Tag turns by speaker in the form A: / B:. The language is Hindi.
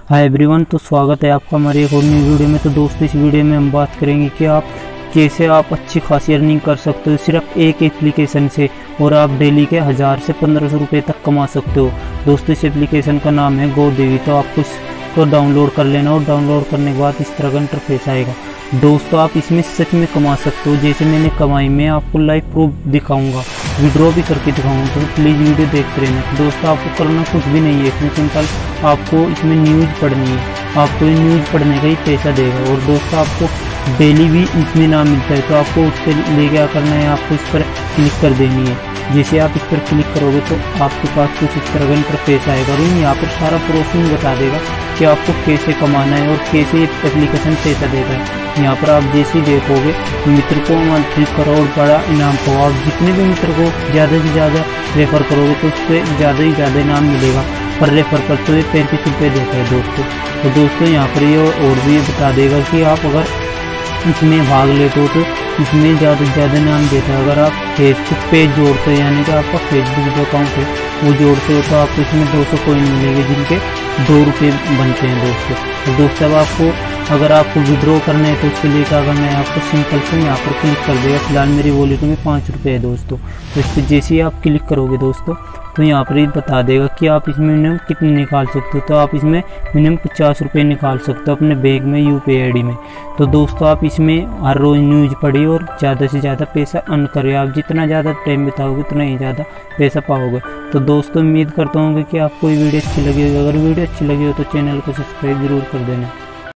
A: हाय एवरीवन, तो स्वागत है आपका हमारी एक और नई वीडियो में। तो दोस्तों, इस वीडियो में हम बात करेंगे कि आप कैसे अच्छी खासी अर्निंग कर सकते हो सिर्फ एक एप्लीकेशन से, और आप डेली के 1000 से 1500 रुपये तक कमा सकते हो। दोस्तों, इस एप्लीकेशन का नाम है गोदेवी। तो आपको इसको डाउनलोड कर लेना, और डाउनलोड करने के बाद इस तरह का इंटरफेस आएगा। दोस्तों, आप इसमें सच में कमा सकते हो जैसे मैंने कमाई। मैं आपको लाइव प्रूफ दिखाऊंगा, विड्रॉ भी करके दिखाऊंगा, तो प्लीज़ वीडियो देखते रहना। दोस्तों, आपको करना कुछ भी नहीं है इसमें, सिंपल आपको इसमें न्यूज़ पढ़नी है। आपको न्यूज़ पढ़ने का ही पैसा देगा। और दोस्तों, आपको डेली भी इसमें नाम मिलता है, तो आपको उस पर ले क्या करना है, आपको इस पर क्लिक कर देनी है। जैसे आप इस पर क्लिक करोगे तो आपके पास कुछ इस तरह का इंटरफेस आएगा, और यहाँ पर सारा प्रोसेस बता देगा कि आपको कैसे कमाना है और कैसे एप्लीकेशन पैसा देता है। यहाँ पर आप जैसे ही देखोगे, मित्र को मंथली करोड़ बड़ा इनाम पाओ। आप जितने भी मित्र को ज़्यादा से ज़्यादा रेफर करोगे तो उससे ज़्यादा ही ज़्यादा इनाम मिलेगा। पर रेफर पर तो ये 35 रुपये देता है दोस्तों। तो दोस्तों, यहाँ पर ये और भी बता देगा कि आप अगर इसमें भाग लेते हो तो इसमें ज़्यादा से ज़्यादा इनाम देता है। अगर आप फेसबुक पेज जोड़ते हो, यानी कि आपका फेसबुक जो अकाउंट है वो जोड़ते हो, तो आपको इसमें 200 कॉइन मिलेंगे, जिनके 2 रुपये बनते हैं दोस्तों। तो दोस्तों, अब अगर आपको विड्रॉ करना है तो उसके लिए क्या करना है, आपको सिंपल से यहाँ पर क्लिक कर देगा। फिलहाल मेरी वॉलेट में 5 रुपये है दोस्तों। तो इस पर जैसे ही आप क्लिक करोगे दोस्तों, तो यहाँ पर ये बता देगा कि आप इसमें मिनिमम कितने निकाल सकते हो। तो आप इसमें मिनिमम 50 रुपये निकाल सकते हो अपने बैंक में, UPI ID में। तो दोस्तों, आप इसमें हर रोज़ न्यूज़ पढ़िए और ज़्यादा से ज़्यादा पैसा अर्न करिए। आप जितना ज़्यादा टाइम बिताओगे उतना ही ज़्यादा पैसा पाओगे। तो दोस्तों, उम्मीद करता हूँ कि आपको ये वीडियो अच्छी लगी होगी। अगर वीडियो अच्छी लगी हो तो चैनल को सब्सक्राइब जरूर कर देना।